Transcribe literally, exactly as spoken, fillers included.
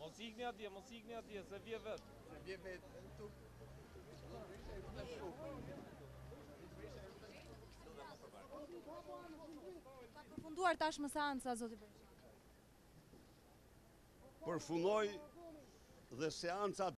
Mos ikni atje, mos ikni atje, se vje vetë. Se vje vetë. Ka përfunduar tashmë seanca, zoti Berisha. Përfundoi dhe seanca